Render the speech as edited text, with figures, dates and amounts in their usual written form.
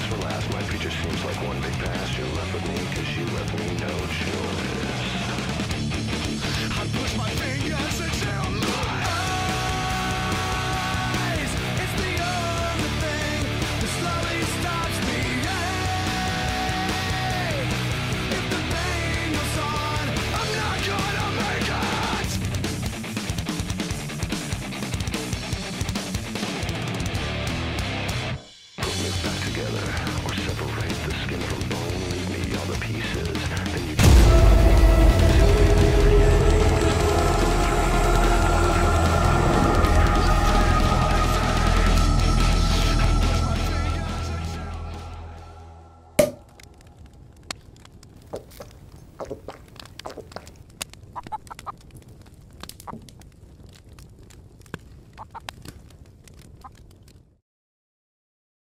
best for last. My future seems like one big past. You're left with me cause you left me no choice. I push my fingers into